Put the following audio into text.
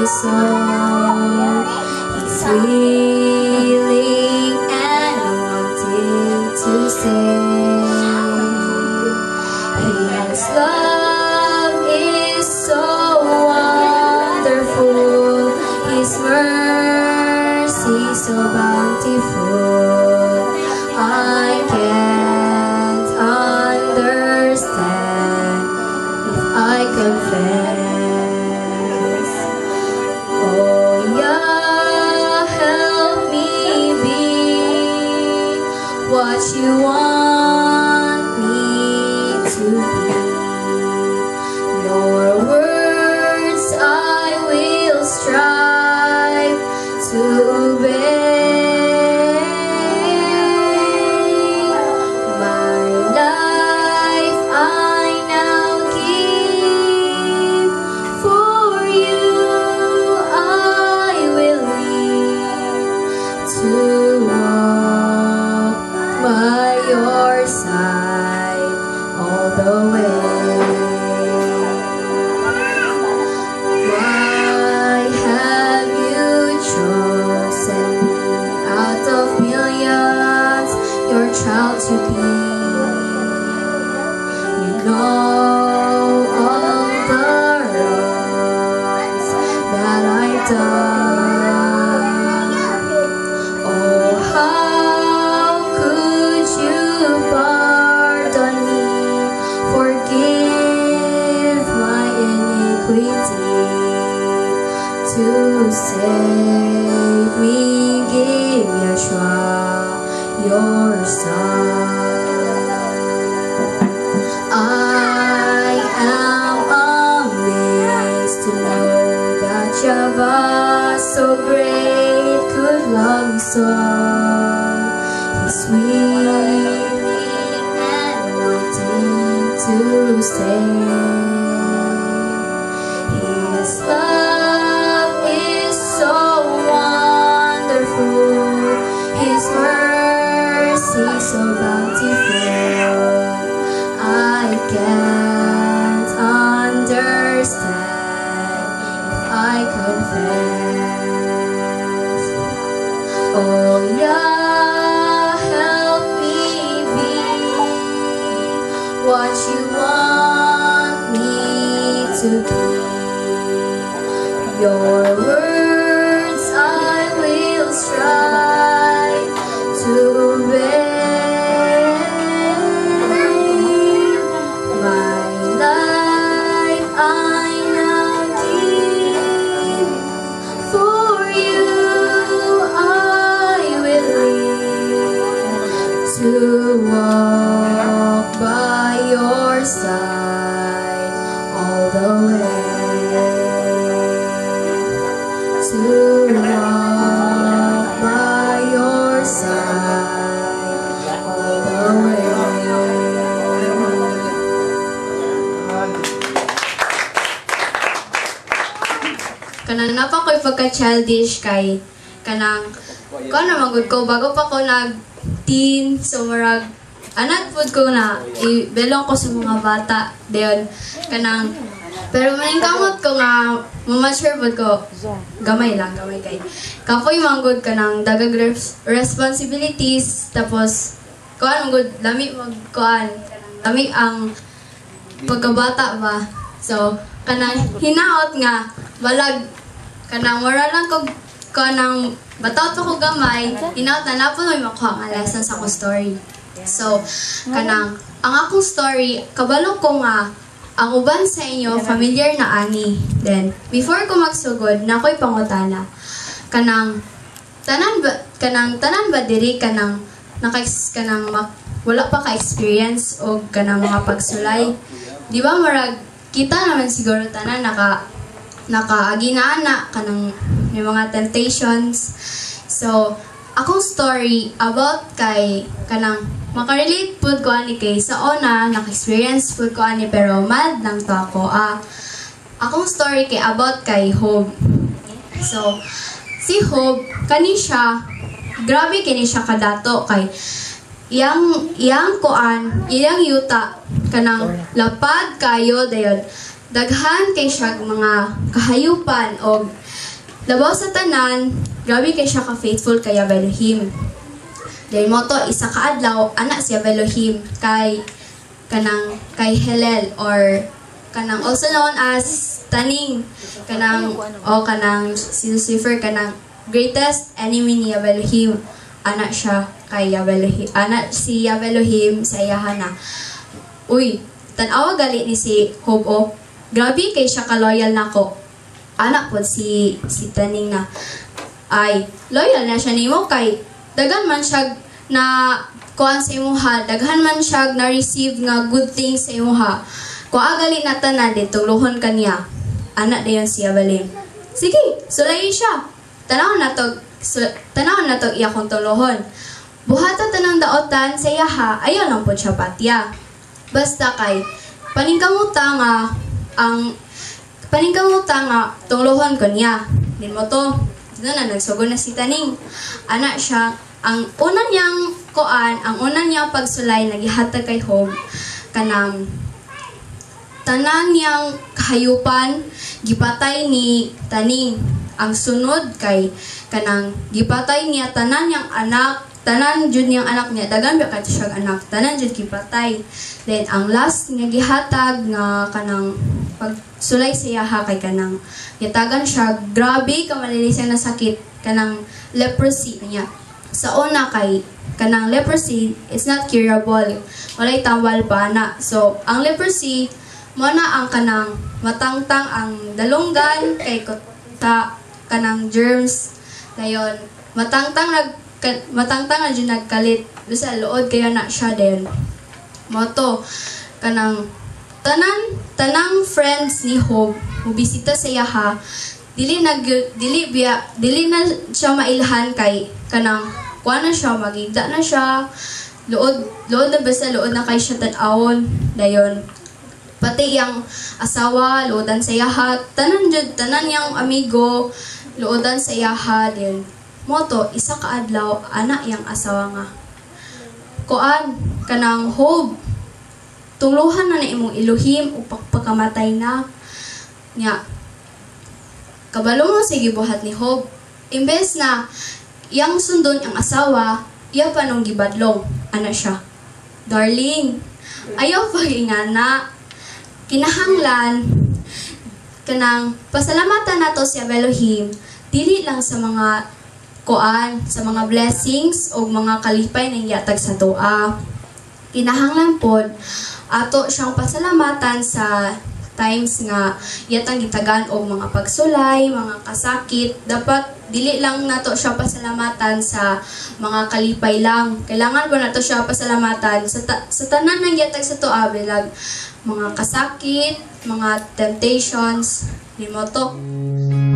soul. He's willing and wanting to save. His love is so wonderful. His mercy so bountiful. I can't understand if I confess. Oh yeah, help me be what you want me to be. Your words I will strive to obey. Child to be. You know all the wrongs that I've done. Oh, how could you pardon me, forgive my iniquity, to save me, give Yeshua your son. I am amazed to know that Jehovah so great could love me so. He's willing and wanting to stay. His love is so wonderful. His mercy so bountiful. I can't understand if I confess. Oh yeah, help me be what you want me to be. Your words I will strive to obey. My life I now give. For you I will live, to walk by your side all the way. To walk by your side all the way. Kanang napa ko'y pagka-childish kay kanang ko naman gud ko bago pa ko nag-teen, so marag anak food ko na ibelong ko sa mga bata dayon kanang. Pero maningkamot ko nga mamature pod ko gamay kay kapoy manggod ka ng dagag responsibilities, tapos kuan manggod lami magkuan lami ang pagkabata ba, so kanang hinaot nga balag kanang mura lang ko kanang bataot pa ko gamay, hinaot na napo may makuha nga lesson sa akong story. So kanang ang akong story kabalo ko nga ang uban sa inyo, familiar na ani. Then, before ko magsugod, na ako'y pangutana. Kanang tanan ba diri kanang wala pa ka-experience o kanang mga pagsulay. Di ba marag kita naman siguro tanan naka-aginana kanang may mga temptations. So, akong story about kay kanang makarelate po ko ani kay sa una, naka-experience po ko ani pero mad lang to ako. Akong story kay about kay Hob. So, si Hob, kani siya, grabe kini siya kadato kay iyang yuta kanang lapad kayo dayon daghan kay siya mga kahayupan o labaw sa tanan, grabe kay siya ka-faithful kay Elohim. Dahil mo to, isa ka adlaw, anak si Elohim kay Helel or kanang also known as Taning, kanang si Lucifer, kanang greatest enemy ni Elohim. Anak siya kay Elohim. Anak si Elohim sa iyahana. Uy, tanawa gali ni si Job, oh. Grabe kay siya ka-loyal nako. Anak po si Taning na ay loyal na siya nimo kay daghan man siya na kuan sa imuha, daghan man siya na receive nga good things sa imuha. Kung agali na tanan dito luhon kaniya. Anak dayon si Elohim. Sige, sulay siya. Tanaw na to iya kong tuluhon. Buhata tanang daotan sa iyaha, ayaw lang po siya patya. Basta kay paningkamuta nga tuluhon ko niya. Din mo to, dito na nagsugo na si Taning. Anak siya, ang una niyang pagsulay nagihatag kay Job kanang tanan niyang kahayupan gipatay ni Taning. Ang sunod kay kanang gipatay niya tanan niyang anak, tanan jud niyang anak niya, dagan ba kadto siya anak, tanan jud gipatay. Then ang last nga gihatag nga kanang pagsulay siya kay kanang yatagan siya, grabe ka malilisan na sakit, kanang leprosy niya. Sa una kay kanang leprosy is not curable, walay tawal pa na. So ang leprosy mo na ang kanang matangtang ang dalunggan kay kanang germs dayon matangtang na dyan nagkalit sa luod kaya na siya din moto kanang tanang friends ni Job mubisita sa iyaha dili na siya mailhan kay kanang kuha na siya magigda na siya luod na basta luod na kay siya tan-awon dayon pati yang asawa luodan sa iyaha tanan yang amigo luodan sa iyaha din moto isa ka adlaw anak yang asawa nga kuan kanang Job tuluhan na imong Elohim upak pagkamatay na nya kabalo mo sige buhat ni Job imbes na yang sundon ang asawa iya pa nung gibadlong ana siya darling ayaw pag-ingana kinahanglan kanang pasalamatan nato si Elohim dili lang sa mga kuan sa mga blessings o mga kalipay na yatag sa tuwa. Kinahanglan pod ato siyang pasalamatan sa times nga yatang gitagan og mga pagsulay, mga kasakit. Dapat dili lang nato siya pasalamatan sa mga kalipay lang. Kailangan po nato siya pasalamatan sa tanan ng yatag sa tuwa bilang mga kasakit, mga temptations, ni mo to.